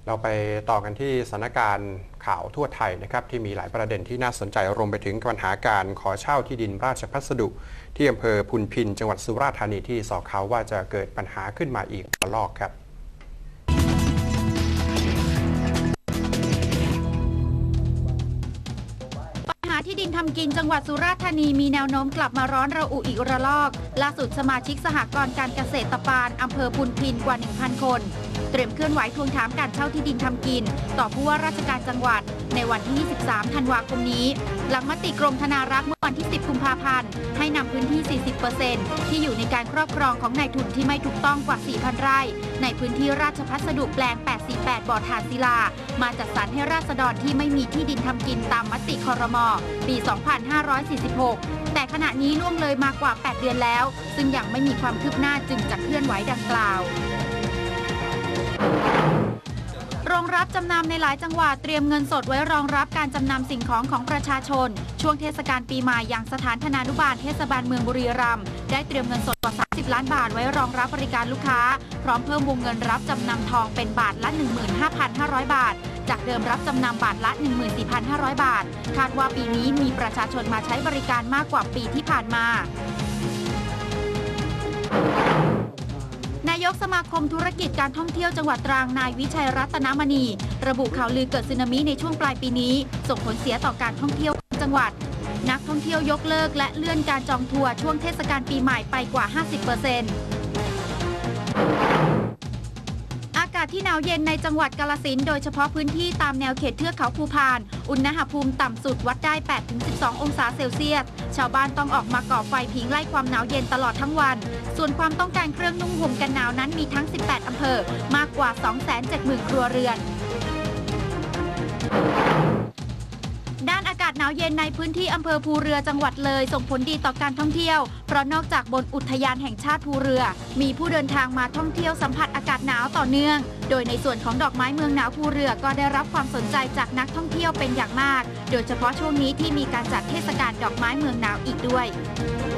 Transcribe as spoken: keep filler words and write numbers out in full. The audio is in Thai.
เราไปต่อกันที่สถานการณ์ข่าวทั่วไทยนะครับที่มีหลายประเด็นที่น่าสนใจรวมไปถึงปัญหาการขอเช่าที่ดินราชพัสดุที่อำเภอพุนพินจังหวัดสุราษฎร์ธานีที่สอบเขาว่าจะเกิดปัญหาขึ้นมาอีกระลอกครับที่ดินทำกินจังหวัดสุราษฎร์ธานีมีแนวโน้มกลับมาร้อนระอุอีกระลอกล่าสุดสมาชิกสหกรณ์การเกษตรตะปานอำเภอพุนพินกว่า หนึ่งพัน คนเตรียมเคลื่อนไหวทวงถามการเช่าที่ดินทำกินต่อผู้ว่าราชการจังหวัดในวันที่ ยี่สิบสาม ธันวาคมนี้หลังมติกรมธนารักษ์เมื่อวันที่ สิบ กุมภาพันธ์ให้นำพื้นที่ สี่สิบเปอร์เซ็นต์ ที่อยู่ในการครอบครองของนายทุนที่ไม่ถูกต้องกว่า สี่พัน ไร่ในพื้นที่ราชพัสดุแปลง แปดสี่แปด บ่อถ่านศิลามาจัดสรรให้ราษฎรที่ไม่มีที่ดินทำกินตามมติครม.ปี สองพันห้าร้อยสี่สิบหก แต่ขณะนี้ล่วงเลยมากว่า แปด เดือนแล้วซึ่งยังไม่มีความคืบหน้าจึงจะเคลื่อนไหวดังกล่าวโรงรับจำนำในหลายจังหวัดเตรียมเงินสดไว้รองรับการจำนำสิ่งของของประชาชนช่วงเทศกาลปีใหม่อย่างสถานธนานุบาลเทศบาลเมืองบุรีรัมย์ได้เตรียมเงินสดกว่า สามสิบ ล้านบาทไว้รองรับบริการลูกค้าพร้อมเพิ่มวงเงินรับจำนำทองเป็นบาทละ หนึ่งหมื่นห้าพันห้าร้อย บาทจากเดิมรับจำนำบาทละ หนึ่งหมื่นสี่พันห้าร้อย บาทคาดว่าปีนี้มีประชาชนมาใช้บริการมากกว่าปีที่ผ่านมานายกสมาคมธุรกิจการท่องเที่ยวจังหวัดตรังนายวิชัยรัตนมณีระบุข่าวลือเกิดสึนามิในช่วงปลายปีนี้ส่งผลเสียต่อการท่องเที่ยวจังหวัดนักท่องเที่ยวยกเลิกและเลื่อนการจองทัวร์ช่วงเทศกาลปีใหม่ไปกว่า ห้าสิบเปอร์เซ็นต์ อากาศที่หนาวเย็นในจังหวัดกาฬสินธุ์โดยเฉพาะพื้นที่ตามแนวเขตเทือกเขาภูพานอุณหภูมิต่ำสุดวัดได้ แปดถึงสิบสอง องศาเซลเซียสชาวบ้านต้องออกมาก่อไฟผิงไล่ความหนาวเย็นตลอดทั้งวันส่วนความต้องการเครื่องนุ่งห่มกันหนาวนั้นมีทั้ง สิบแปด อำเภอมากกว่า สองแสนเจ็ดหมื่น ครัวเรือนด้านอากาศหนาวเย็นในพื้นที่อำเภอภูเรือจังหวัดเลยส่งผลดีต่อการท่องเที่ยวเพราะนอกจากบนอุทยานแห่งชาติภูเรือมีผู้เดินทางมาท่องเที่ยวสัมผัสอากาศหนาวต่อเนื่องโดยในส่วนของดอกไม้เมืองหนาวภูเรือก็ได้รับความสนใจจากนักท่องเที่ยวเป็นอย่างมากโดยเฉพาะช่วงนี้ที่มีการจัดเทศกาลดอกไม้เมืองหนาวอีกด้วย